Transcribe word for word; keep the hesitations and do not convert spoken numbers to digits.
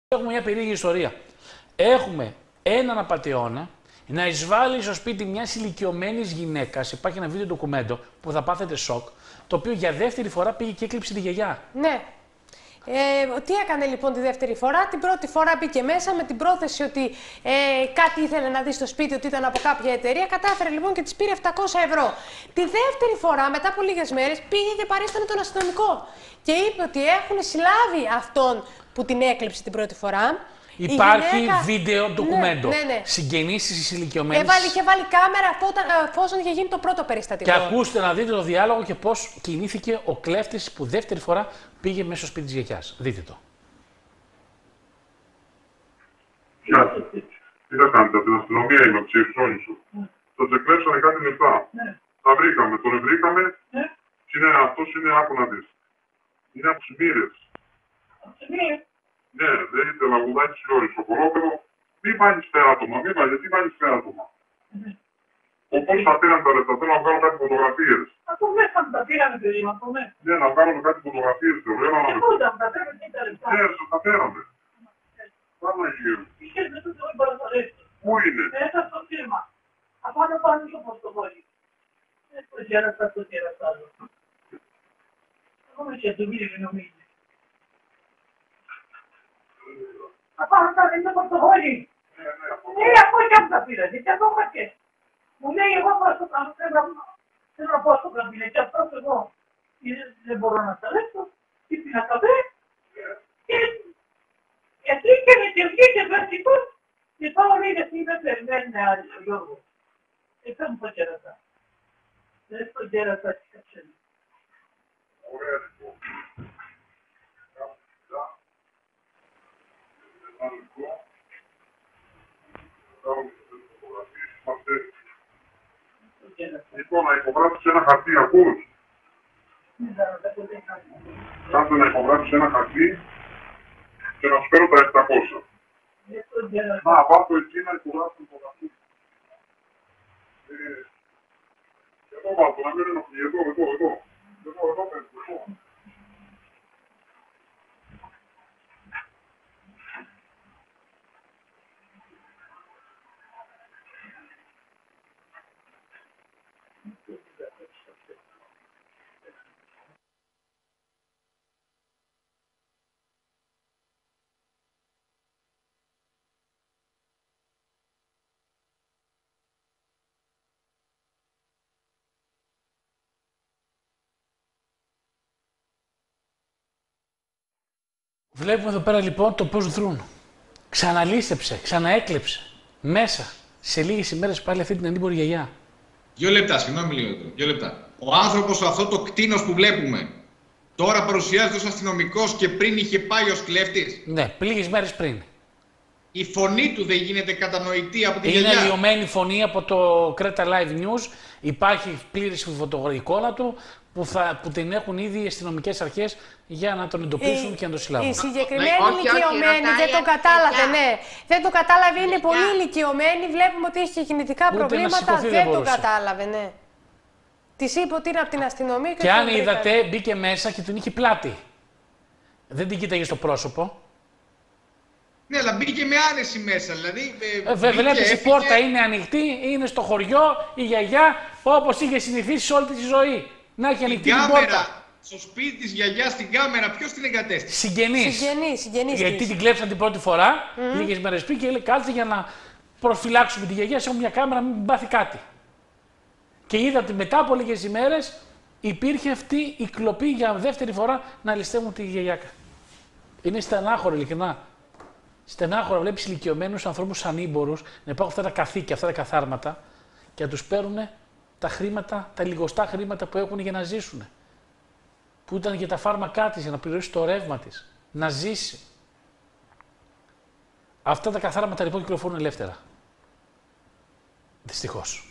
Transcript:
Έχουμε μια περίεργη ιστορία. Έχουμε έναν απατεώνα να εισβάλλει στο σπίτι μια ηλικιωμένη γυναίκα. Υπάρχει ένα βίντεο ντοκουμέντο που θα πάθετε σοκ, το οποίο για δεύτερη φορά πήγε και έκλειψε τη γιαγιά. Ναι. Ε, τι έκανε λοιπόν τη δεύτερη φορά? Την πρώτη φορά μπήκε μέσα με την πρόθεση ότι ε, κάτι ήθελε να δει στο σπίτι, ότι ήταν από κάποια εταιρεία. Κατάφερε λοιπόν και τη πήρε επτακόσια ευρώ. Τη δεύτερη φορά, μετά από λίγες μέρες, πήγε και παρίστανε τον αστυνομικό. Και είπε ότι έχουν συλλάβει αυτόν που την έκλειψε την πρώτη φορά. Υπάρχει γυναίκα... βίντεο ντοκουμέντο. Ναι, ναι, ναι. Συγγενείς της ηλικιωμένης. Έβαλε, είχε βάλει κάμερα εφόσον είχε γίνει το πρώτο περιστατικό. Και ακούστε να δείτε το διάλογο και πώς κινήθηκε ο κλέφτης που δεύτερη φορά πήγε μέσα στο σπίτι της γιαγιάς. Δείτε το. Γεια σας. Τι θα κάνετε, από την αστυνομία είμαι, από τις όλοι σου. Το τσεκλέψανε κάτι λεφτά. Τα βρήκαμε, τον βρήκαμε. Είναι, αυτός είναι, άκου να δεις. Είναι από τις μοίρες. Ναι, δεν είτε λαγουδάκι σιόρι στο κολόπεδο. Μην βάλεις πέρατομα, μην βάλεις, γιατί βάλεις πέρατομα. Όπως θα πήραν τα λεφτά, θέλω να βγάλω κάτι φωτογραφίες. Αυτό μέσα μου τα πήρανε, παιδί μου, αυτό μέσα. Ναι, να βγάλω κάτι φωτογραφίες, θέλω, έλα να με πω. Πού ήταν, τα πήρανε και τα λεφτά. Ναι, σας τα πέραμε. Παναγία. Είχες μέσα το όχι παρασαρέσει. Πού είναι? Μέσα στο φίρμα. Απάνω πάνω στο ποστοβόλι. Έτσι το γέραστα, το γέραστα. Εγώ με και το μίλη νομίζει. Απάνω πάνω είναι το ποστοβόλι. Ναι, από εκεί μου τα πήρανε, και εδώ και. Μου λέει εγώ πάω στο καμπίνο, θέλω να πάω στο καμπίνο και αυτός εγώ δεν μπορώ να σταλέψω, ήπινα καφέ και εκεί και με τη βγήκε βασικός και πάω λέει εσύ δεν περιμένει άλλη ο Γιώργος. Έτσι μου το κέρασα. Δεν το κέρασα και καψέλη. Ωραία λοιπόν. Λοιπόν, να υπογράψεις ένα χαρτί, ακούς? Κάτσε να υπογράψεις ένα χαρτί και να σου φέρω τα επτακόσια. Να, βάζω εκεί να υπογράψεις το χαρτί. Εδώ βάζω, να μην ενοχλεί, εδώ, εδώ, εδώ. Εδώ, εδώ, εδώ, εδώ. Βλέπουμε εδώ πέρα λοιπόν το πώς δρούν. Ξαναλίστεψε, ξαναέκλεψε. Μέσα σε λίγες ημέρες πάλι αυτή την ανήμπορη γιαγιά. Δύο λεπτά, συγγνώμη λίγο. Δύο λεπτά. Ο άνθρωπος αυτό το κτίνος που βλέπουμε τώρα παρουσιάζεται ως αστυνομικός και πριν είχε πάει ως κλέφτης. Ναι, λίγες μέρες πριν. Η φωνή του δεν γίνεται κατανοητή από τη Είναι γιαγιά. Είναι λιωμένη φωνή από το Creta Live News. Υπάρχει πλήρης φωτογραφική εικόνα του που, θα, που την έχουν ήδη οι αστυνομικές αρχές για να τον εντοπίσουν η, και να τον συλλάβουν. Η συγκεκριμένη όχι, όχι, ηλικιωμένη ρωτάει δεν το η κατάλαβε, γιαγιά. ναι. Δεν το κατάλαβε, είναι Γιαγιά. πολύ ηλικιωμένη. Βλέπουμε ότι έχει κινητικά Ούτε να προβλήματα. σηκωθεί δεν Δεν το μπορούσε. κατάλαβε, ναι. Τη είπε ότι είναι από την αστυνομία και, Και αν τον είδατε, βρήκανε. μπήκε μέσα και την είχε πλάτη. Δεν την κοίταγε στο πρόσωπο. Ναι, αλλά μπήκε με άνεση μέσα. Δηλαδή, ε, Ε, Βέβαια, μπήκε, βλέπεις η έφυγε. πόρτα είναι ανοιχτή, είναι στο χωριό, η γιαγιά, όπως είχε συνηθίσει σε όλη τη ζωή. Να έχει ανοιχτή την πόρτα. Κάμερα, στο σπίτι της γιαγιάς, στην κάμερα, ποιος την εγκατέστησε? Συγγενείς. Συγγενείς, συγγενείς Γιατί της. την κλέψαν την πρώτη φορά, mm. λίγες μέρες πριν, και λέει κάτσε για να προφυλάξουμε τη γιαγιά, σε μια κάμερα, μην πάθει κάτι. Και είδα ότι μετά από λίγες ημέρες υπήρχε αυτή η κλοπή για δεύτερη φορά να ληστεύουν τη γιαγιά. Είναι στενάχωρο, ειλικρινά. Στενάχωρο βλέπεις ηλικιωμένους ανθρώπους ανήμπορους να υπάρχουν αυτά τα καθήκια, αυτά τα καθάρματα και να τους παίρνουν τα χρήματα, τα λιγοστά χρήματα που έχουν για να ζήσουν. Που ήταν για τα φάρμακά της, για να πληρώσει το ρεύμα της, να ζήσει. Αυτά τα καθάρματα λοιπόν κυκλοφορούν ελεύθερα. Δυστυχώς.